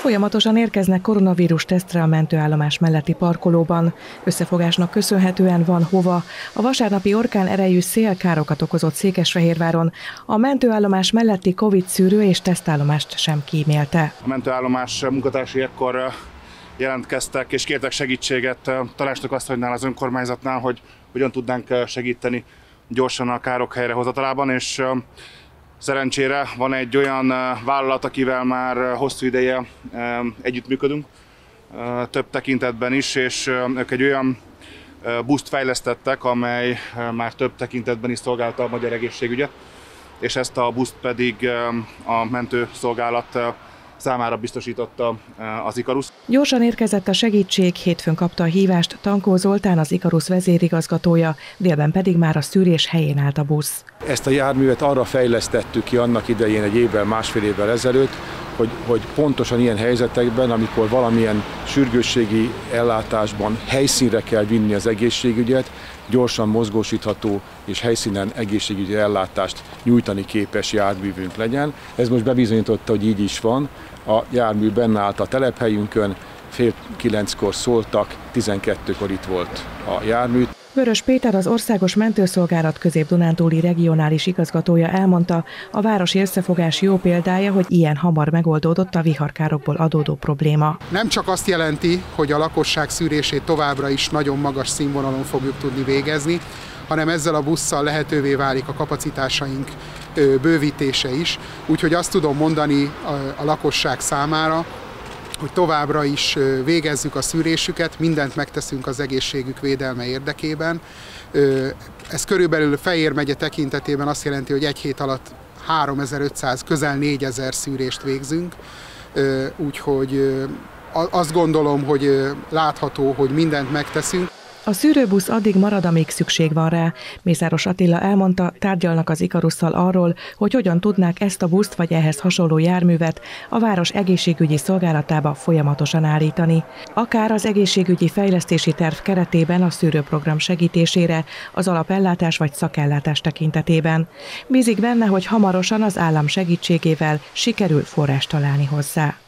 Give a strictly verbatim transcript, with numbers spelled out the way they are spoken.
Folyamatosan érkeznek koronavírus tesztre a mentőállomás melletti parkolóban. Összefogásnak köszönhetően van hova. A vasárnapi orkán erejű szél károkat okozott Székesfehérváron. A mentőállomás melletti Covid szűrő és tesztállomást sem kímélte. A mentőállomás munkatársai ekkor jelentkeztek és kértek segítséget. Találtak azt, hogy nál az önkormányzatnál, hogy hogyan tudnánk segíteni gyorsan a károk helyrehozatalában, és szerencsére van egy olyan vállalat, akivel már hosszú ideje együttműködünk, több tekintetben is, és ők egy olyan buszt fejlesztettek, amely már több tekintetben is szolgálta a magyar egészségügyet, és ezt a buszt pedig a mentőszolgálat számára biztosította az Ikarus. Gyorsan érkezett a segítség, hétfőn kapta a hívást Tankó Zoltán, az Ikarus vezérigazgatója, délben pedig már a szűrés helyén állt a busz. Ezt a járművet arra fejlesztettük ki annak idején egy évvel, másfél évvel ezelőtt, hogy, hogy pontosan ilyen helyzetekben, amikor valamilyen sürgősségi ellátásban helyszínre kell vinni az egészségügyet, gyorsan mozgósítható és helyszínen egészségügyi ellátást nyújtani képes járművünk legyen. Ez most bebizonyította, hogy így is van. A jármű benne állt a telephelyünkön, fél kilenckor szóltak, tizenkettőkor itt volt a jármű. Vörös Péter, az Országos Mentőszolgálat Közép-Dunántúli regionális igazgatója elmondta, a városi összefogás jó példája, hogy ilyen hamar megoldódott a viharkárokból adódó probléma. Nem csak azt jelenti, hogy a lakosság szűrését továbbra is nagyon magas színvonalon fogjuk tudni végezni, hanem ezzel a busszal lehetővé válik a kapacitásaink bővítése is. Úgyhogy azt tudom mondani a lakosság számára, hogy továbbra is végezzük a szűrésüket, mindent megteszünk az egészségük védelme érdekében. Ez körülbelül Fejér megye tekintetében azt jelenti, hogy egy hét alatt háromezer-ötszáz, közel négyezer szűrést végzünk, úgyhogy azt gondolom, hogy látható, hogy mindent megteszünk. A szűrőbusz addig marad, amíg szükség van rá. Mészáros Attila elmondta, tárgyalnak az Ikarusszal arról, hogy hogyan tudnák ezt a buszt vagy ehhez hasonló járművet a város egészségügyi szolgálatába folyamatosan állítani. Akár az egészségügyi fejlesztési terv keretében a szűrőprogram segítésére, az alapellátás vagy szakellátás tekintetében. Bízik benne, hogy hamarosan az állam segítségével sikerül forrást találni hozzá.